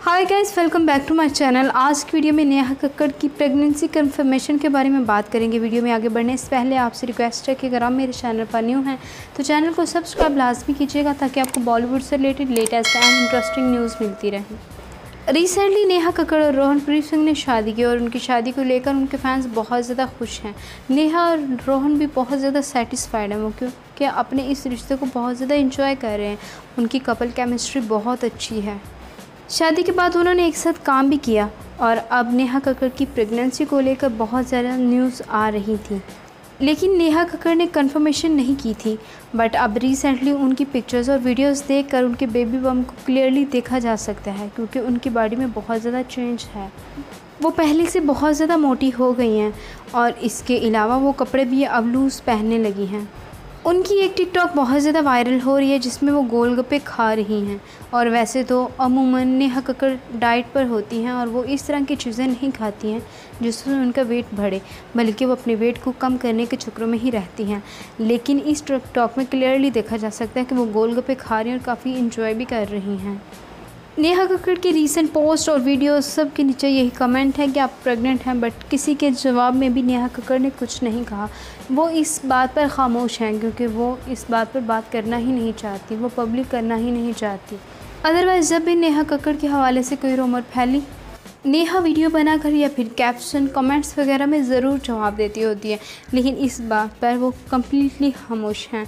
Hi guys, welcome back to my channel. आज की video में नेहा कक्कड़ की प्रेगनेंसी कंफर्मेशन के बारे में बात करेंगे। वीडियो में आगे बढ़ने से पहले आपसे रिक्वेस्ट है कि अगर आप मेरे चैनल पर न्यू हैं तो चैनल को सब्सक्राइब लाजमी कीजिएगा ताकि आपको बॉलीवुड से related latest and interesting news मिलती रहे। रिसेंटली नेहा कक्कड़ और रोहनप्रीत सिंह ने शादी की और उनकी शादी को लेकर उनके फैंस बहुत ज़्यादा खुश हैं। नेहा और रोहन भी बहुत ज़्यादा सेटिस्फाइड हैं, वो क्योंकि अपने इस रिश्ते को बहुत ज़्यादा इंजॉय कर रहे हैं। उनकी कपल केमिस्ट्री बहुत अच्छी है। शादी के बाद उन्होंने एक साथ काम भी किया और अब नेहा कक्कड़ की प्रेगनेंसी को लेकर बहुत ज़्यादा न्यूज़ आ रही थी, लेकिन नेहा कक्कड़ ने कंफर्मेशन नहीं की थी। बट अब रिसेंटली उनकी पिक्चर्स और वीडियोस देखकर उनके बेबी बम को क्लियरली देखा जा सकता है, क्योंकि उनकी बॉडी में बहुत ज़्यादा चेंज है। वो पहले से बहुत ज़्यादा मोटी हो गई हैं और इसके अलावा वो कपड़े भी अब लूज़ पहनने लगी हैं। उनकी एक टिकटॉक बहुत ज़्यादा वायरल हो रही है जिसमें वो गोलगप्पे खा रही हैं। और वैसे तो अमूमन नेहा कक्कड़ डाइट पर होती हैं और वो इस तरह की चीज़ें नहीं खाती हैं जिससे उनका वेट बढ़े, बल्कि वो अपने वेट को कम करने के चक्रों में ही रहती हैं। लेकिन इस टिकटॉक में क्लियरली देखा जा सकता है कि वो गोलगप्पे खा रही हैं और काफ़ी इंजॉय भी कर रही हैं। नेहा कक्कड़ की रीसेंट पोस्ट और वीडियोस सब के नीचे यही कमेंट है कि आप प्रेग्नेंट हैं, बट किसी के जवाब में भी नेहा कक्कड़ ने कुछ नहीं कहा। वो इस बात पर खामोश हैं क्योंकि वो इस बात पर बात करना ही नहीं चाहती, वो पब्लिक करना ही नहीं चाहती। अदरवाइज़ जब भी नेहा कक्कड़ के हवाले से कोई रूमर फैली, नेहा वीडियो बनाकर या फिर कैप्शन कमेंट्स वगैरह में ज़रूर जवाब देती होती है, लेकिन इस बात पर वो कम्प्लीटली खामोश हैं।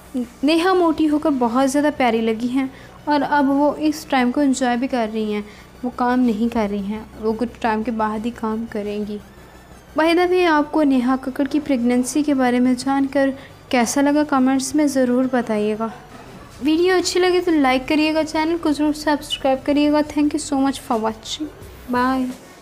नेहा मोटी होकर बहुत ज़्यादा प्यारी लगी हैं और अब वो इस टाइम को एंजॉय भी कर रही हैं। वो काम नहीं कर रही हैं, वो कुछ टाइम के बाद ही काम करेंगी। बाय द वे, आपको नेहा कक्कड़ की प्रेगनेंसी के बारे में जानकर कैसा लगा कमेंट्स में ज़रूर बताइएगा। वीडियो अच्छी लगे तो लाइक करिएगा, चैनल को ज़रूर सब्सक्राइब करिएगा। Thank you so much for watching. Bye.